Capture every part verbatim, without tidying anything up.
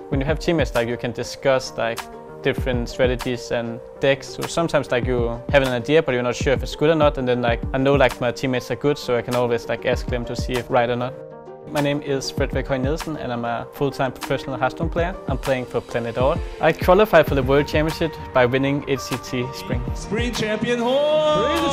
when you have teammates, like you can discuss like different strategies and decks. So sometimes like you have an idea, but you're not sure if it's good or not. And then like I know like my teammates are good, so I can always like ask them to see if right or not. My name is Fredrik Høj Nielsen and I'm a full-time professional Hearthstone player. I'm playing for Planet Odd. I qualified for the World Championship by winning H C T Spring. Spring Champion Hall!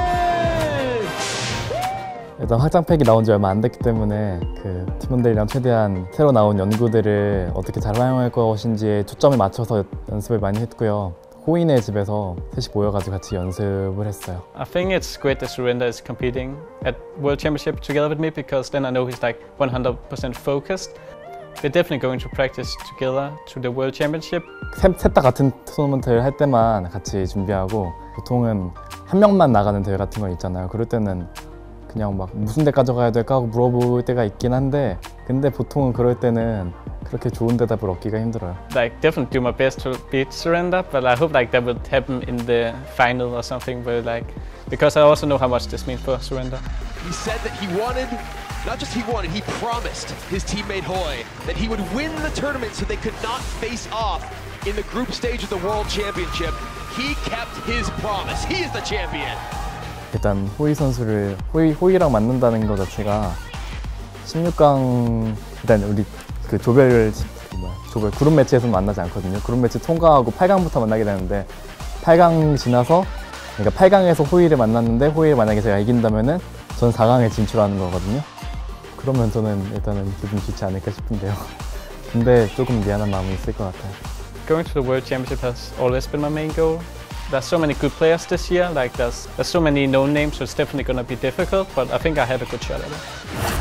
일단 확장팩이 나온 지 얼마 안 됐기 때문에 그 팀원들이랑 최대한 새로 나온 연구들을 어떻게 잘 활용할 것인지에 초점을 맞춰서 연습을 많이 했고요. 호인의 집에서 셋이 모여가지고 같이 연습을 했어요. I think it's great that Surrender is competing at World Championship together with me because then I know he's like one hundred percent focused. We're definitely going to practice together to the World Championship. 셋 다 같은 토너먼트를 할 때만 같이 준비하고 보통은 한 명만 나가는 대회 같은 거 있잖아요. 그럴 때는 그냥 막 무슨 데 가져가야 될까 하고 물어볼 때가 있긴 한데 근데 보통은 그럴 때는 그렇게 좋은 대답을 얻기가 힘들어요. Like definitely do my best to beat Surrender, but I hope like that would happen in the final or something where like because I also know how much this means for Surrender. He said that he wanted, not just he wanted, he promised his teammate Høj that he would win the tournament so they could not face off in the group stage of the World Championship. He kept his promise. He is the champion. 일단 호이 선수를 호이, 호이랑 만난다는 것 자체가 십육 강 일단 우리 그 조별 그 뭐야, 조별 그룹 매치에서 만나지 않거든요. 그룹 매치 통과하고 팔 강부터 만나게 되는데 팔 강 지나서 그러니까 팔 강에서 호이를 만났는데 호이를 만약에 제가 이긴다면은 전 사 강에 진출하는 거거든요. 그러면 저는 일단은 기분 좋지 않을까 싶은데요. 근데 조금 미안한 마음이 있을 것 같아요. Going to the World Championship has always been my main goal. There's so many good players this year, like there's, there's so many known names, so it's definitely going to be difficult, but I think I have a good shot at it.